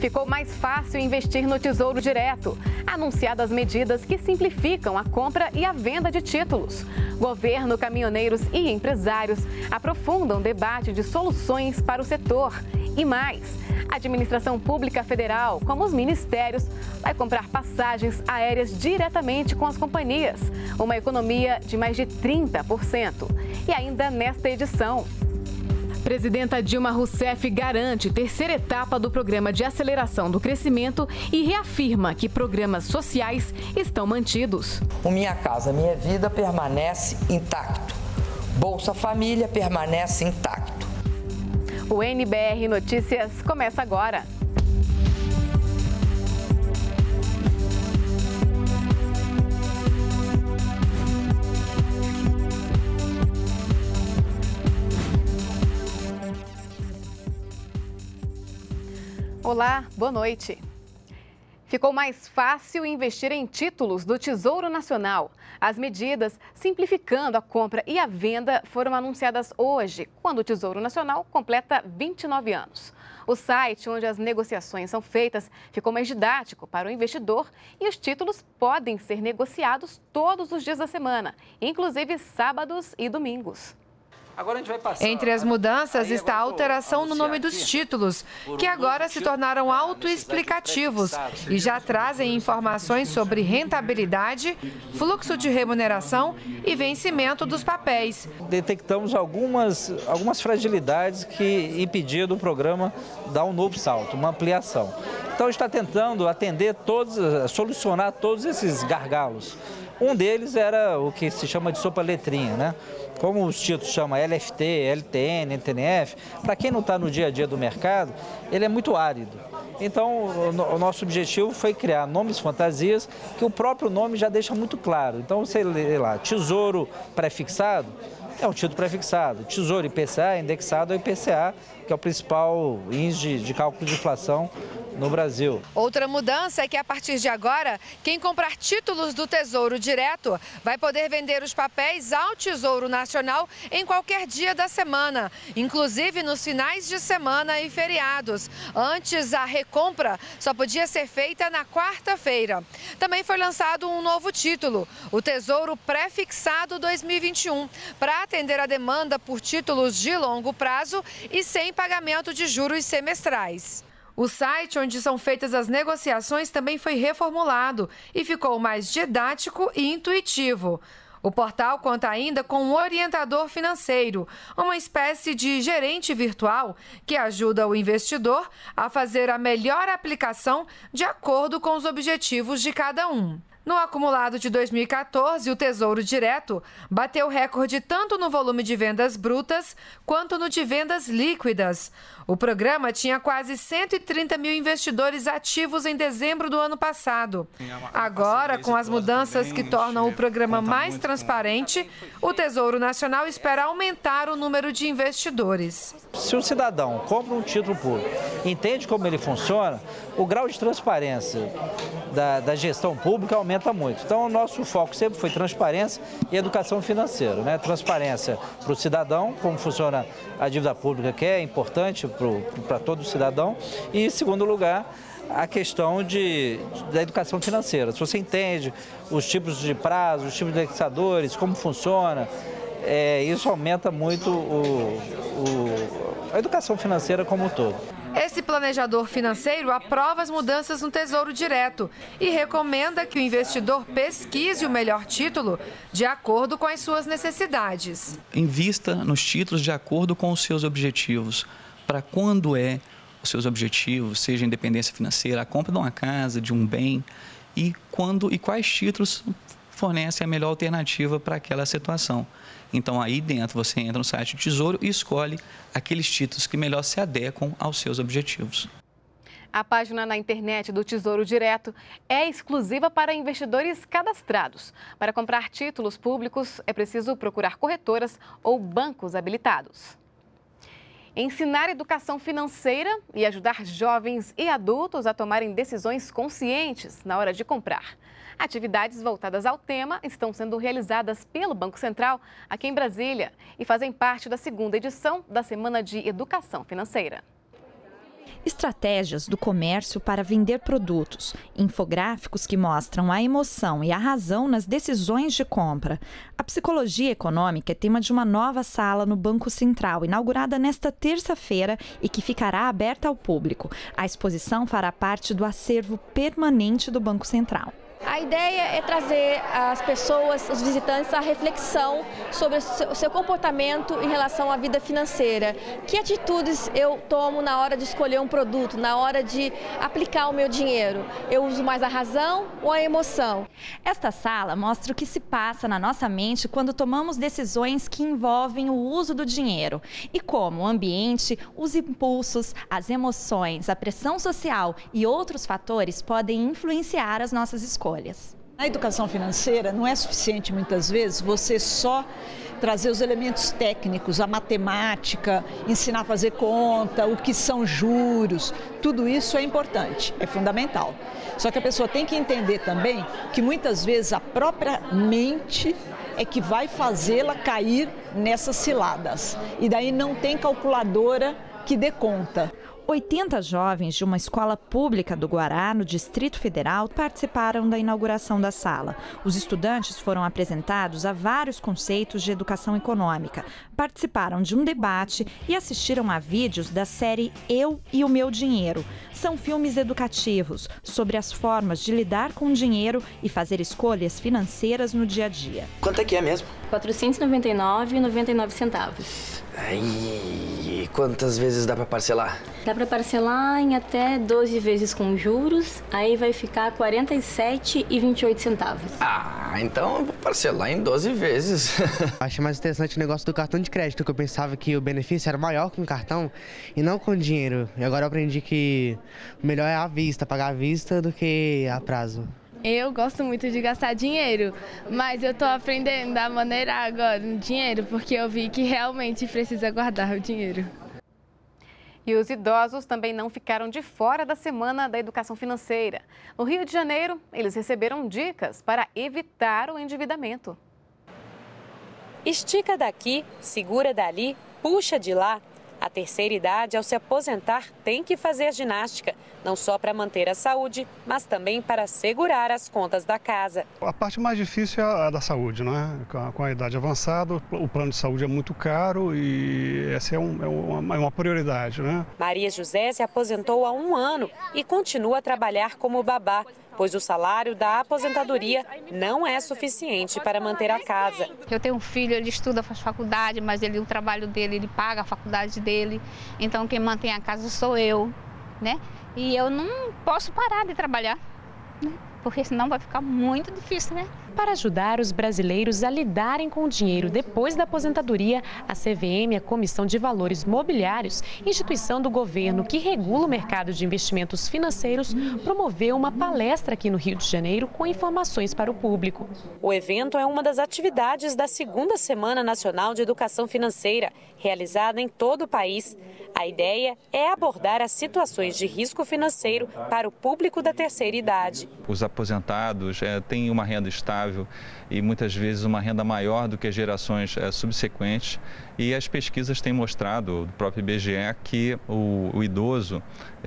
Ficou mais fácil investir no Tesouro Direto. Anunciadas medidas que simplificam a compra e a venda de títulos. Governo, caminhoneiros e empresários aprofundam o debate de soluções para o setor. E mais, a administração pública federal, como os ministérios, vai comprar passagens aéreas diretamente com as companhias. Uma economia de mais de 30%. E ainda nesta edição, Presidenta Dilma Rousseff garante terceira etapa do Programa de Aceleração do Crescimento e reafirma que programas sociais estão mantidos. O Minha Casa Minha Vida permanece intacto. Bolsa Família permanece intacto. O NBR Notícias começa agora. Olá, boa noite. Ficou mais fácil investir em títulos do Tesouro Nacional. As medidas simplificando a compra e a venda foram anunciadas hoje, quando o Tesouro Nacional completa 29 anos. O site onde as negociações são feitas ficou mais didático para o investidor e os títulos podem ser negociados todos os dias da semana, inclusive sábados e domingos. Entre as mudanças está a alteração no nome dos títulos, que agora se tornaram autoexplicativos e já trazem informações sobre rentabilidade, fluxo de remuneração e vencimento dos papéis. Detectamos algumas fragilidades que impediram o programa dar um novo salto, uma ampliação. Então está tentando solucionar todos esses gargalos. Um deles era o que se chama de sopa-letrinha, né? Como os títulos chamam LFT, LTN, NTNF, para quem não está no dia a dia do mercado, ele é muito árido. Então, o nosso objetivo foi criar nomes fantasias que o próprio nome já deixa muito claro. Então, você lê lá, Tesouro Prefixado, é um título prefixado. Tesouro IPCA, indexado ao IPCA, que é o principal índice de cálculo de inflação no Brasil. Outra mudança é que, a partir de agora, quem comprar títulos do Tesouro Direto vai poder vender os papéis ao Tesouro Nacional em qualquer dia da semana, inclusive nos finais de semana e feriados. Antes, a recompra só podia ser feita na quarta-feira. Também foi lançado um novo título, o Tesouro Prefixado 2021, para atender a demanda por títulos de longo prazo e sem pagamento de juros semestrais. O site onde são feitas as negociações também foi reformulado e ficou mais didático e intuitivo. O portal conta ainda com um orientador financeiro, uma espécie de gerente virtual que ajuda o investidor a fazer a melhor aplicação de acordo com os objetivos de cada um. No acumulado de 2014, o Tesouro Direto bateu recorde tanto no volume de vendas brutas quanto no de vendas líquidas. O programa tinha quase 130 mil investidores ativos em dezembro do ano passado. Agora, com as mudanças que tornam o programa mais transparente, o Tesouro Nacional espera aumentar o número de investidores. Se o cidadão compra um título público, entende como ele funciona, o grau de transparência da gestão pública aumenta muito. Então, o nosso foco sempre foi transparência e educação financeira, né? Transparência para o cidadão, como funciona a dívida pública, que é importante para todo cidadão. E, em segundo lugar, a questão da educação financeira. Se você entende os tipos de prazos, os tipos de indexadores, como funciona, isso aumenta muito a educação financeira como um todo. Esse planejador financeiro aprova as mudanças no Tesouro Direto e recomenda que o investidor pesquise o melhor título de acordo com as suas necessidades. Invista nos títulos de acordo com os seus objetivos. Para quando os seus objetivos, seja independência financeira, a compra de uma casa, de um bem, e quais títulos fornecem a melhor alternativa para aquela situação. Então, aí dentro você entra no site do Tesouro e escolhe aqueles títulos que melhor se adequam aos seus objetivos. A página na internet do Tesouro Direto é exclusiva para investidores cadastrados. Para comprar títulos públicos, é preciso procurar corretoras ou bancos habilitados. Ensinar educação financeira e ajudar jovens e adultos a tomarem decisões conscientes na hora de comprar. Atividades voltadas ao tema estão sendo realizadas pelo Banco Central aqui em Brasília e fazem parte da segunda edição da Semana de Educação Financeira. Estratégias do comércio para vender produtos, infográficos que mostram a emoção e a razão nas decisões de compra. A psicologia econômica é tema de uma nova sala no Banco Central, inaugurada nesta terça-feira e que ficará aberta ao público. A exposição fará parte do acervo permanente do Banco Central. A ideia é trazer às pessoas, os visitantes, a reflexão sobre o seu comportamento em relação à vida financeira. Que atitudes eu tomo na hora de escolher um produto, na hora de aplicar o meu dinheiro? Eu uso mais a razão ou a emoção? Esta sala mostra o que se passa na nossa mente quando tomamos decisões que envolvem o uso do dinheiro e como o ambiente, os impulsos, as emoções, a pressão social e outros fatores podem influenciar as nossas escolhas. Na educação financeira não é suficiente muitas vezes você só trazer os elementos técnicos, a matemática, ensinar a fazer conta, o que são juros, tudo isso é importante, é fundamental. Só que a pessoa tem que entender também que muitas vezes a própria mente é que vai fazê-la cair nessas ciladas e daí não tem calculadora que dê conta. 80 jovens de uma escola pública do Guará, no Distrito Federal, participaram da inauguração da sala. Os estudantes foram apresentados a vários conceitos de educação econômica, participaram de um debate e assistiram a vídeos da série Eu e o Meu Dinheiro. São filmes educativos sobre as formas de lidar com o dinheiro e fazer escolhas financeiras no dia a dia. Quanto é que é mesmo? R$ 499,99. E quantas vezes dá para parcelar? Dá para parcelar em até 12 vezes com juros, aí vai ficar R$ 47,28. Ah, então eu vou parcelar em 12 vezes. Achei mais interessante o negócio do cartão de crédito, que eu pensava que o benefício era maior com o cartão e não com dinheiro. E agora eu aprendi que o melhor é à vista, pagar à vista do que a prazo. Eu gosto muito de gastar dinheiro, mas eu estou aprendendo a maneirar agora o dinheiro, porque eu vi que realmente precisa guardar o dinheiro. E os idosos também não ficaram de fora da Semana da Educação Financeira. No Rio de Janeiro, eles receberam dicas para evitar o endividamento. Estica daqui, segura dali, puxa de lá. A terceira idade, ao se aposentar, tem que fazer ginástica, não só para manter a saúde, mas também para segurar as contas da casa. A parte mais difícil é a da saúde, né? Com a idade avançada, o plano de saúde é muito caro e essa é uma prioridade, né? Maria José se aposentou há 1 ano e continua a trabalhar como babá, pois o salário da aposentadoria não é suficiente para manter a casa. Eu tenho um filho, ele estuda, faz faculdade, mas o trabalho dele, ele paga a faculdade dele. Então quem mantém a casa sou eu, né? E eu não posso parar de trabalhar, né? Porque senão vai ficar muito difícil, né? Para ajudar os brasileiros a lidarem com o dinheiro depois da aposentadoria, a CVM, a Comissão de Valores Mobiliários, instituição do governo que regula o mercado de investimentos financeiros, promoveu uma palestra aqui no Rio de Janeiro com informações para o público. O evento é uma das atividades da 2ª Semana Nacional de Educação Financeira, realizada em todo o país. A ideia é abordar as situações de risco financeiro para o público da terceira idade. Os aposentados têm uma renda estável e muitas vezes uma renda maior do que as gerações subsequentes. E as pesquisas têm mostrado, do próprio IBGE, que o idoso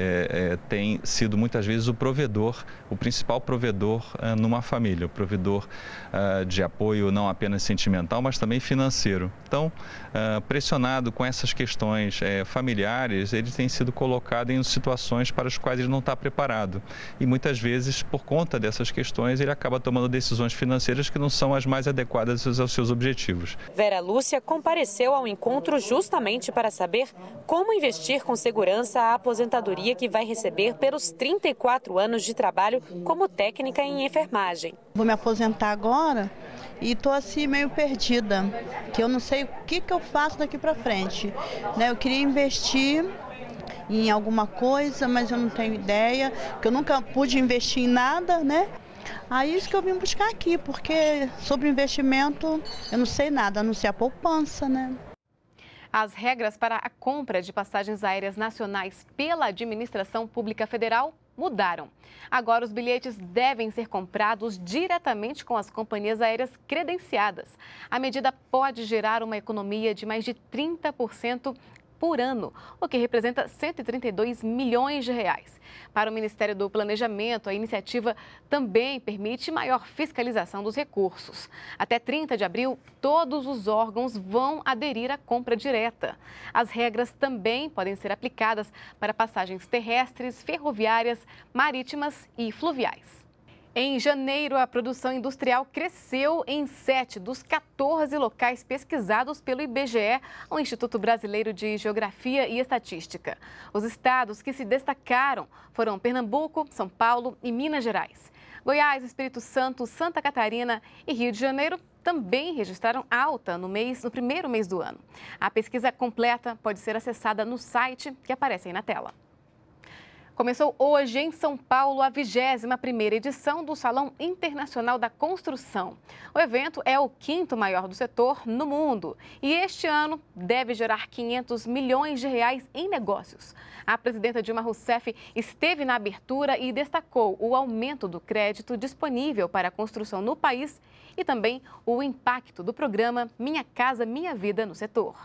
tem sido muitas vezes o provedor, o principal provedor numa família, o provedor de apoio não apenas sentimental, mas também financeiro. Então, pressionado com essas questões familiares, ele tem sido colocado em situações para as quais ele não está preparado. E muitas vezes, por conta dessas questões, ele acaba tomando decisões financeiras que não são as mais adequadas aos seus objetivos. Vera Lúcia compareceu ao encontro justamente para saber como investir com segurança a aposentadoria que vai receber pelos 34 anos de trabalho como técnica em enfermagem. Vou me aposentar agora e estou assim meio perdida, que eu não sei o que eu faço daqui para frente, né? Eu queria investir em alguma coisa, mas eu não tenho ideia, que eu nunca pude investir em nada, né? Aí isso que eu vim buscar aqui, porque sobre investimento eu não sei nada, a não ser a poupança, né? As regras para a compra de passagens aéreas nacionais pela Administração Pública Federal mudaram. Agora os bilhetes devem ser comprados diretamente com as companhias aéreas credenciadas. A medida pode gerar uma economia de mais de 30% por ano, o que representa 132 milhões de reais. Para o Ministério do Planejamento, a iniciativa também permite maior fiscalização dos recursos. Até 30 de abril, todos os órgãos vão aderir à compra direta. As regras também podem ser aplicadas para passagens terrestres, ferroviárias, marítimas e fluviais. Em janeiro, a produção industrial cresceu em 7 dos 14 locais pesquisados pelo IBGE, o Instituto Brasileiro de Geografia e Estatística. Os estados que se destacaram foram Pernambuco, São Paulo e Minas Gerais. Goiás, Espírito Santo, Santa Catarina e Rio de Janeiro também registraram alta no primeiro mês do ano. A pesquisa completa pode ser acessada no site que aparece aí na tela. Começou hoje em São Paulo a 21ª edição do Salão Internacional da Construção. O evento é o 5º maior do setor no mundo e este ano deve gerar 500 milhões de reais em negócios. A presidenta Dilma Rousseff esteve na abertura e destacou o aumento do crédito disponível para a construção no país e também o impacto do programa Minha Casa Minha Vida no setor.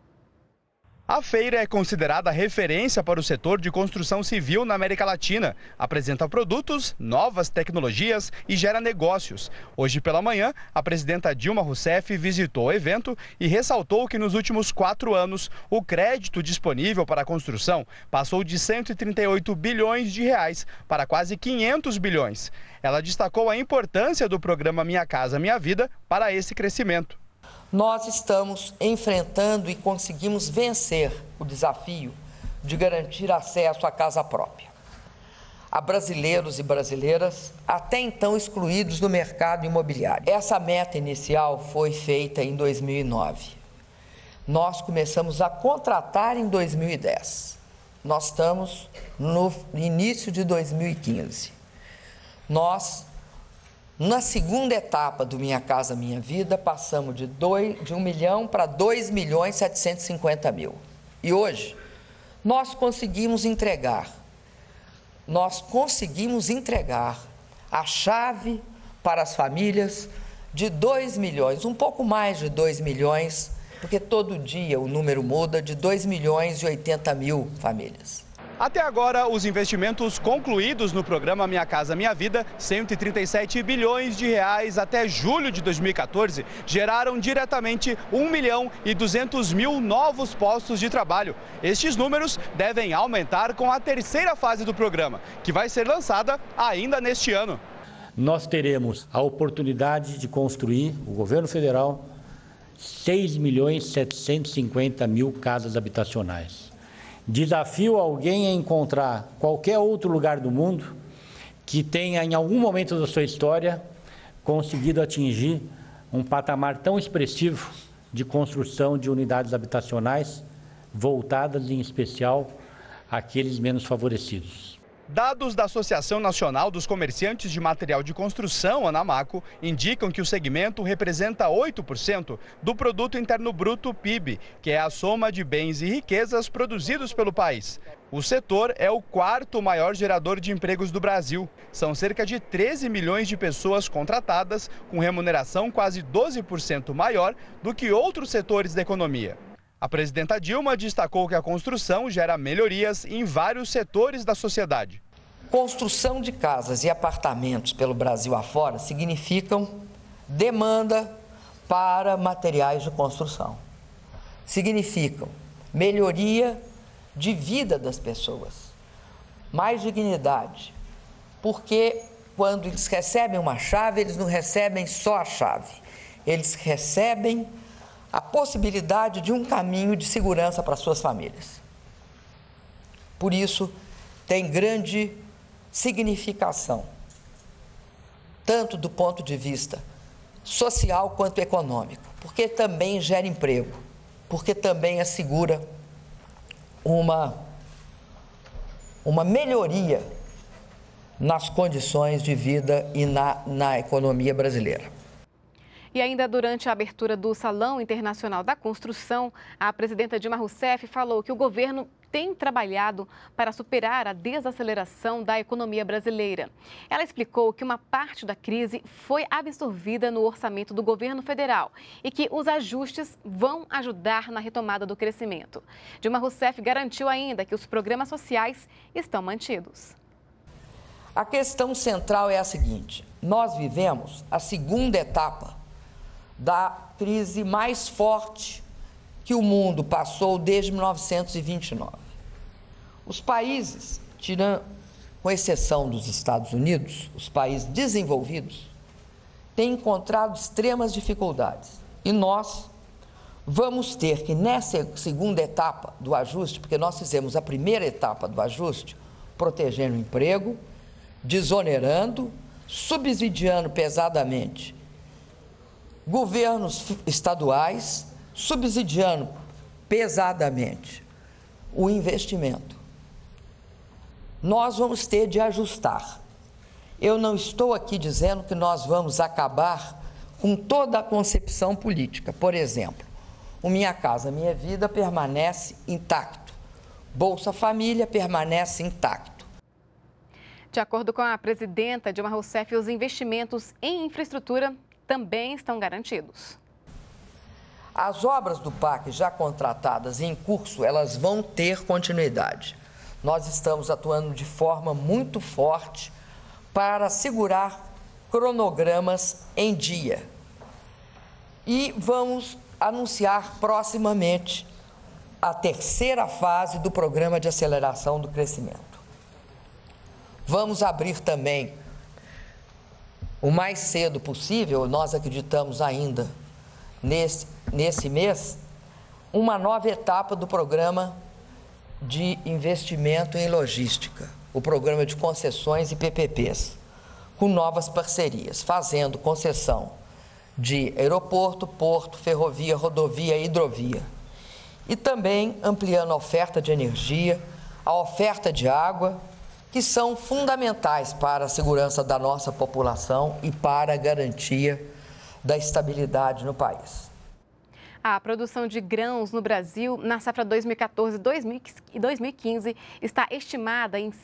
A feira é considerada referência para o setor de construção civil na América Latina. Apresenta produtos, novas tecnologias e gera negócios. Hoje pela manhã, a presidenta Dilma Rousseff visitou o evento e ressaltou que nos últimos 4 anos, o crédito disponível para a construção passou de 138 bilhões de reais para quase 500 bilhões. Ela destacou a importância do programa Minha Casa Minha Vida para esse crescimento. Nós estamos enfrentando e conseguimos vencer o desafio de garantir acesso à casa própria a brasileiros e brasileiras até então excluídos do mercado imobiliário. Essa meta inicial foi feita em 2009. Nós começamos a contratar em 2010. Nós estamos no início de 2015. Na segunda etapa do Minha Casa Minha Vida, passamos de 1 milhão para 2.750.000. E hoje, nós conseguimos entregar a chave para as famílias de 2 milhões, um pouco mais de 2 milhões, porque todo dia o número muda, de 2.080.000 famílias. Até agora, os investimentos concluídos no programa Minha Casa Minha Vida, 137 bilhões de reais até julho de 2014, geraram diretamente 1.200.000 novos postos de trabalho. Estes números devem aumentar com a terceira fase do programa, que vai ser lançada ainda neste ano. Nós teremos a oportunidade de construir, o governo federal, 6.750.000 casas habitacionais. Desafio alguém a encontrar qualquer outro lugar do mundo que tenha, em algum momento da sua história, conseguido atingir um patamar tão expressivo de construção de unidades habitacionais, voltadas em especial àqueles menos favorecidos. Dados da Associação Nacional dos Comerciantes de Material de Construção, ANAMACO, indicam que o segmento representa 8% do Produto Interno Bruto, PIB, que é a soma de bens e riquezas produzidos pelo país. O setor é o 4º maior gerador de empregos do Brasil. São cerca de 13 milhões de pessoas contratadas, com remuneração quase 12% maior do que outros setores da economia. A presidenta Dilma destacou que a construção gera melhorias em vários setores da sociedade. Construção de casas e apartamentos pelo Brasil afora significam demanda para materiais de construção. Significam melhoria de vida das pessoas, mais dignidade, porque quando eles recebem uma chave, eles não recebem só a chave, eles recebem a possibilidade de um caminho de segurança para suas famílias. Por isso, tem grande significação, tanto do ponto de vista social quanto econômico, porque também gera emprego, porque também assegura uma melhoria nas condições de vida e na economia brasileira. E ainda durante a abertura do Salão Internacional da Construção, a presidenta Dilma Rousseff falou que o governo tem trabalhado para superar a desaceleração da economia brasileira. Ela explicou que uma parte da crise foi absorvida no orçamento do governo federal e que os ajustes vão ajudar na retomada do crescimento. Dilma Rousseff garantiu ainda que os programas sociais estão mantidos. A questão central é a seguinte: nós vivemos a segunda etapa da crise mais forte que o mundo passou desde 1929. Os países, com exceção dos Estados Unidos, os países desenvolvidos, têm encontrado extremas dificuldades. E nós vamos ter que, nessa segunda etapa do ajuste, porque nós fizemos a primeira etapa do ajuste, protegendo o emprego, desonerando, subsidiando pesadamente governos estaduais, subsidiando pesadamente o investimento. Nós vamos ter de ajustar. Eu não estou aqui dizendo que nós vamos acabar com toda a concepção política. Por exemplo, o Minha Casa Minha Vida permanece intacto. Bolsa Família permanece intacto. De acordo com a presidenta Dilma Rousseff, os investimentos em infraestrutura também estão garantidos. As obras do PAC já contratadas e em curso, elas vão ter continuidade. Nós estamos atuando de forma muito forte para assegurar cronogramas em dia. E vamos anunciar proximamente a terceira fase do Programa de Aceleração do Crescimento. Vamos abrir também, o mais cedo possível, nós acreditamos ainda nesse mês, uma nova etapa do Programa de Investimento em Logística, o Programa de Concessões e PPPs, com novas parcerias, fazendo concessão de aeroporto, porto, ferrovia, rodovia e hidrovia. E também ampliando a oferta de energia, a oferta de água, que são fundamentais para a segurança da nossa população e para a garantia da estabilidade no país. A produção de grãos no Brasil na safra 2014 e 2015 está estimada em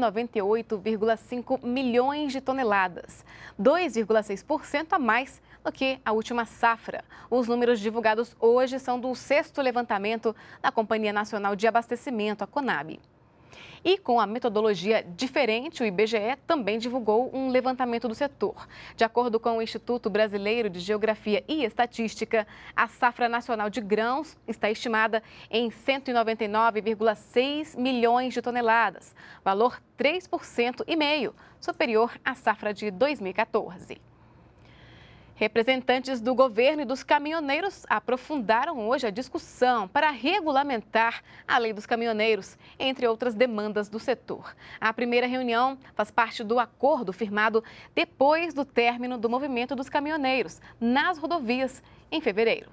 198,5 milhões de toneladas, 2,6% a mais do que a última safra. Os números divulgados hoje são do 6º levantamento da Companhia Nacional de Abastecimento, a Conab. E com a metodologia diferente, o IBGE também divulgou um levantamento do setor. De acordo com o Instituto Brasileiro de Geografia e Estatística, a safra nacional de grãos está estimada em 199,6 milhões de toneladas, valor 3,5% superior à safra de 2014. Representantes do governo e dos caminhoneiros aprofundaram hoje a discussão para regulamentar a lei dos caminhoneiros, entre outras demandas do setor. A primeira reunião faz parte do acordo firmado depois do término do movimento dos caminhoneiros nas rodovias em fevereiro.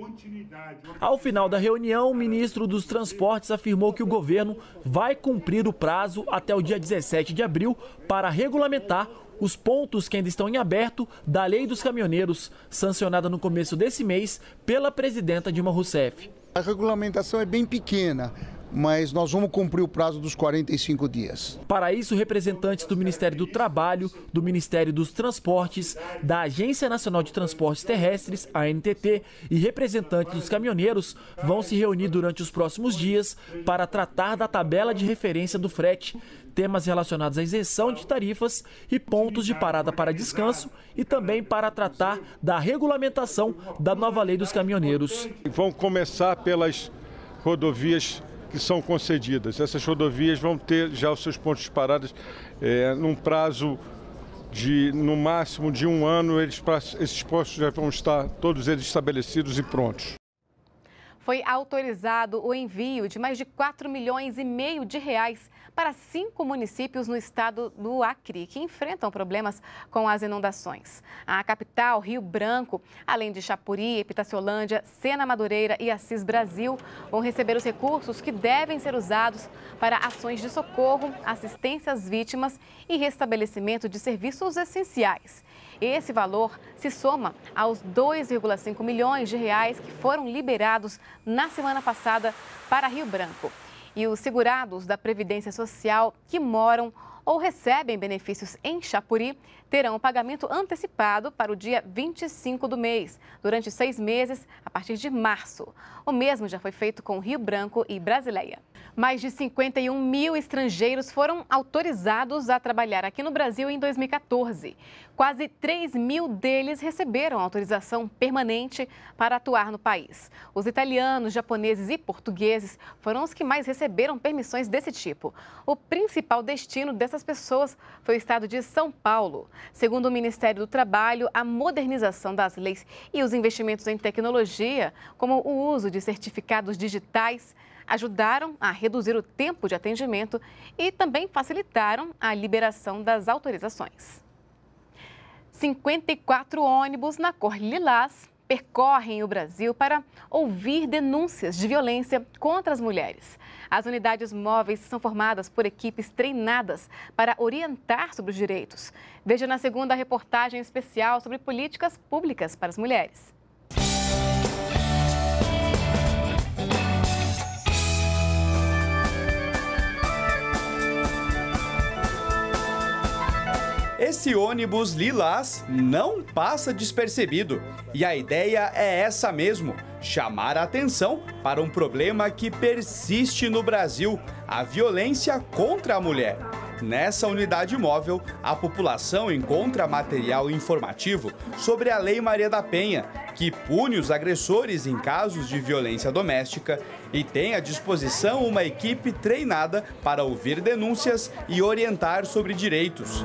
Ao final da reunião, o ministro dos Transportes afirmou que o governo vai cumprir o prazo até o dia 17 de abril para regulamentar os pontos que ainda estão em aberto da Lei dos Caminhoneiros, sancionada no começo desse mês pela presidenta Dilma Rousseff. A regulamentação é bem pequena, mas nós vamos cumprir o prazo dos 45 dias. Para isso, representantes do Ministério do Trabalho, do Ministério dos Transportes, da Agência Nacional de Transportes Terrestres, a ANTT, e representantes dos caminhoneiros vão se reunir durante os próximos dias para tratar da tabela de referência do frete, temas relacionados à isenção de tarifas e pontos de parada para descanso e também para tratar da regulamentação da nova lei dos caminhoneiros. Vão começar pelas rodovias que são concedidas. Essas rodovias vão ter já os seus pontos de parada num prazo de, no máximo, de 1 ano. Esses postos já vão estar todos eles estabelecidos e prontos. Foi autorizado o envio de mais de 4,5 milhões de reais para 5 municípios no estado do Acre, que enfrentam problemas com as inundações. A capital, Rio Branco, além de Chapuri, Epitaciolândia, Sena Madureira e Assis Brasil, vão receber os recursos que devem ser usados para ações de socorro, assistência às vítimas e restabelecimento de serviços essenciais. Esse valor se soma aos 2,5 milhões de reais que foram liberados na semana passada para Rio Branco. E os segurados da Previdência Social que moram ou recebem benefícios em Chapuri terão o pagamento antecipado para o dia 25 do mês, durante 6 meses, a partir de março. O mesmo já foi feito com Rio Branco e Brasileia. Mais de 51 mil estrangeiros foram autorizados a trabalhar aqui no Brasil em 2014. Quase 3 mil deles receberam autorização permanente para atuar no país. Os italianos, japoneses e portugueses foram os que mais receberam permissões desse tipo. O principal destino dessas pessoas foi o estado de São Paulo. Segundo o Ministério do Trabalho, a modernização das leis e os investimentos em tecnologia, como o uso de certificados digitais, ajudaram a reduzir o tempo de atendimento e também facilitaram a liberação das autorizações. 54 ônibus na cor lilás percorrem o Brasil para ouvir denúncias de violência contra as mulheres. As unidades móveis são formadas por equipes treinadas para orientar sobre os direitos. Veja na segunda reportagem especial sobre políticas públicas para as mulheres. Esse ônibus lilás não passa despercebido. E a ideia é essa mesmo, chamar a atenção para um problema que persiste no Brasil, a violência contra a mulher. Nessa unidade móvel, a população encontra material informativo sobre a Lei Maria da Penha, que pune os agressores em casos de violência doméstica, e tem à disposição uma equipe treinada para ouvir denúncias e orientar sobre direitos.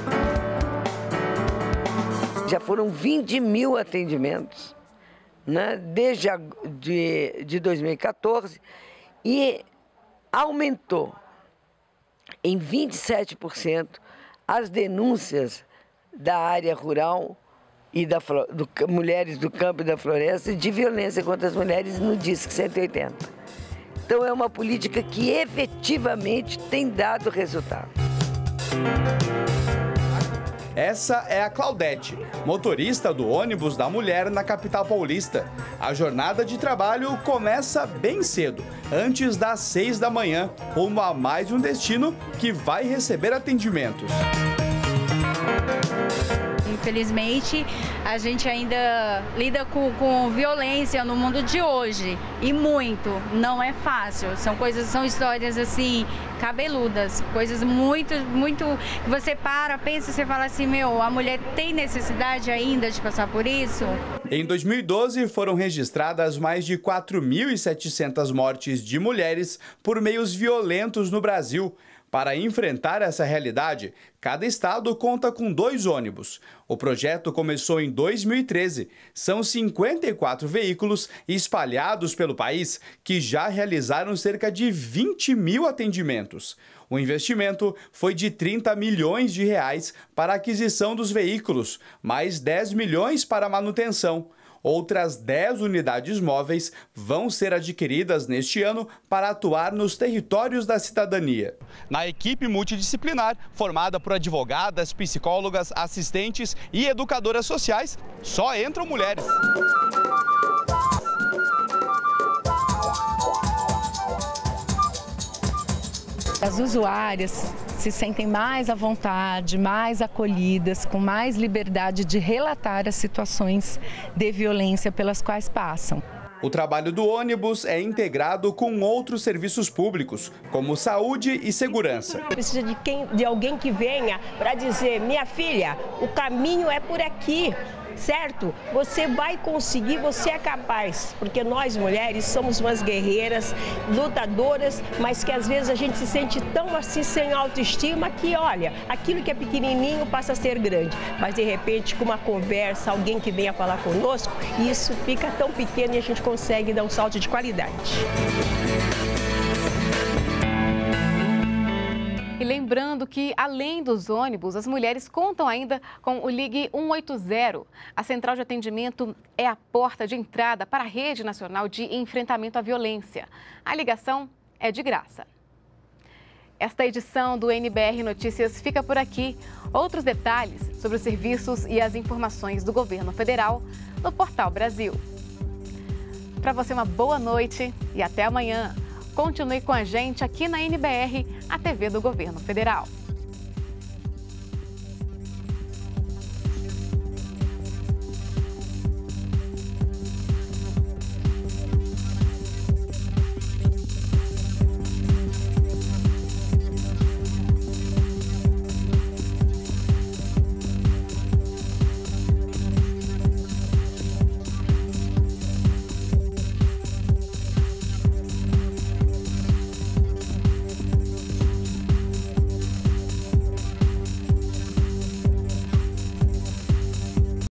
Já foram 20 mil atendimentos, né, desde de 2014 e aumentou em 27% as denúncias da área rural e mulheres do campo e da floresta de violência contra as mulheres no DISC 180. Então é uma política que efetivamente tem dado resultado. Essa é a Claudete, motorista do ônibus da mulher na capital paulista. A jornada de trabalho começa bem cedo, antes das 6 da manhã, rumo a mais um destino que vai receber atendimentos. Infelizmente, a gente ainda lida com violência no mundo de hoje, e muito, não é fácil. São histórias assim, cabeludas, coisas muito, que você pensa, você fala assim, a mulher tem necessidade ainda de passar por isso? Em 2012, foram registradas mais de 4.700 mortes de mulheres por meios violentos no Brasil. Para enfrentar essa realidade, cada estado conta com 2 ônibus. O projeto começou em 2013. São 54 veículos espalhados pelo país que já realizaram cerca de 20 mil atendimentos. O investimento foi de 30 milhões de reais para a aquisição dos veículos, mais 10 milhões para a manutenção. Outras 10 unidades móveis vão ser adquiridas neste ano para atuar nos territórios da cidadania. Na equipe multidisciplinar, formada por advogadas, psicólogas, assistentes e educadoras sociais, só entram mulheres. As usuárias se sentem mais à vontade, mais acolhidas, com mais liberdade de relatar as situações de violência pelas quais passam. O trabalho do ônibus é integrado com outros serviços públicos, como saúde e segurança. Precisa de alguém que venha para dizer, minha filha, o caminho é por aqui. Certo? Você vai conseguir, você é capaz, porque nós mulheres somos umas guerreiras, lutadoras, mas que às vezes a gente se sente tão assim sem autoestima que, olha, aquilo que é pequenininho passa a ser grande, mas de repente com uma conversa, alguém que venha falar conosco, isso fica tão pequeno e a gente consegue dar um salto de qualidade. E lembrando que, além dos ônibus, as mulheres contam ainda com o Ligue 180. A central de atendimento é a porta de entrada para a Rede Nacional de Enfrentamento à Violência. A ligação é de graça. Esta edição do NBR Notícias fica por aqui. Outros detalhes sobre os serviços e as informações do governo federal no Portal Brasil. Para você, uma boa noite e até amanhã. Continue com a gente aqui na NBR, a TV do Governo Federal.